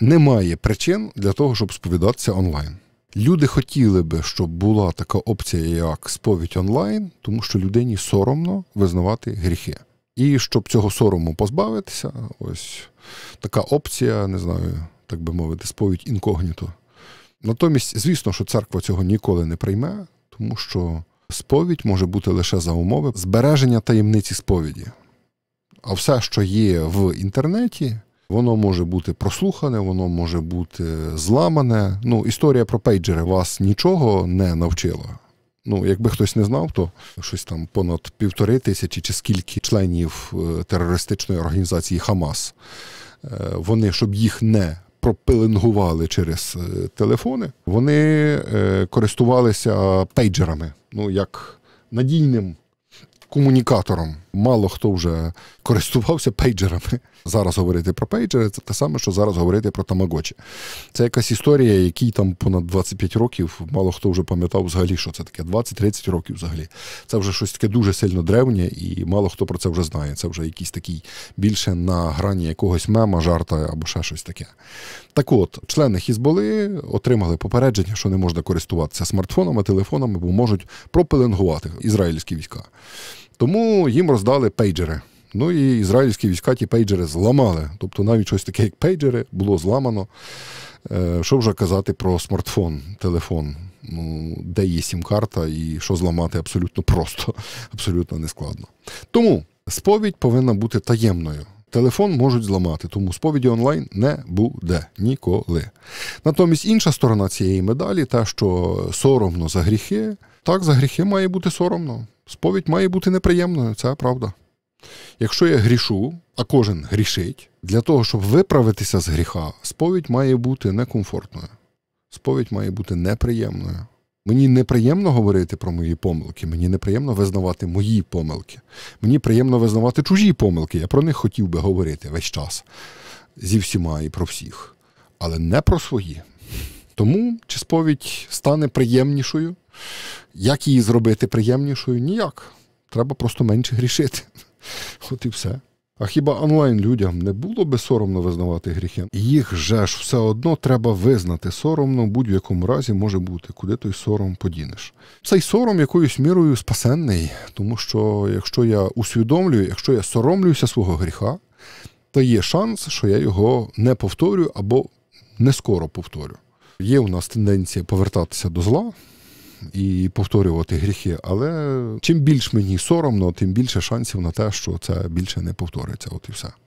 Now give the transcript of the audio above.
немає причин для того, щоб сповідатися онлайн. Люди хотіли би, щоб була така опція, як сповідь онлайн, тому що людині соромно визнавати гріхи. І щоб цього сорому позбавитися, ось така опція, не знаю, так би мовити, сповідь інкогніто. Натомість, звісно, що церква цього ніколи не прийме, тому що сповідь може бути лише за умови збереження таємниці сповіді. А все, що є в інтернеті, воно може бути прослухане, воно може бути зламане. Історія про пейджери вас нічого не навчила. Якби хтось не знав, то щось там понад 1500 чи скільки членів терористичної організації Хамас, вони, щоб їх не пропеленгували через телефони, вони користувалися пейджерами, як надійним комунікатором. Мало хто вже користувався пейджерами. Зараз говорити про пейджери – це те саме, що зараз говорити про тамагочі. Це якась історія, якій там понад 25 років, мало хто вже пам'ятав взагалі, що це таке. 20-30 років взагалі. Це вже щось таке дуже сильно древнє, і мало хто про це вже знає. Це вже якийсь такий більше на грані якогось мема, жарта або ще щось таке. Так от, члени Хізболи отримали попередження, що не можна користуватися смартфонами, телефонами, бо можуть пропеленгувати ізраїльські війська. Тому їм роздали пейджери. І ізраїльські війська ті пейджери зламали. Тобто навіть щось таке, як пейджери, було зламано. Що вже казати про смартфон, телефон, де є сім-карта і що зламати абсолютно просто, абсолютно нескладно. Тому сповідь повинна бути таємною. Телефон можуть зламати, тому сповіді онлайн не буде ніколи. Натомість інша сторона цієї медалі, те, що соромно за гріхи, так, за гріхи має бути соромно. Сповідь має бути неприємною, це правда. Якщо я грішу, а кожен грішить, для того, щоб виправитися з гріха, сповідь має бути некомфортною. Сповідь має бути неприємною. Мені неприємно говорити про мої помилки, мені неприємно визнавати мої помилки. Мені приємно визнавати чужі помилки, я про них хотів би говорити весь час. Зі всіма і про всіх. Але не про свої. Тому, чи сповідь стане приємнішою? Як її зробити приємнішою? Ніяк. Треба просто менше грішити. От і все. А хіба онлайн людям не було би соромно визнавати гріхи? Їх же ж все одно треба визнати. Соромно в будь-якому разі може бути. Куди той сором подінеш? Цей сором якоюсь мірою спасенний. Тому що якщо я усвідомлюю, якщо я соромлюся свого гріха, то є шанс, що я його не повторю або не скоро повторю. Є у нас тенденція повертатися до зла і повторювати гріхи, але чим більш мені соромно, тим більше шансів на те, що це більше не повториться. От і все.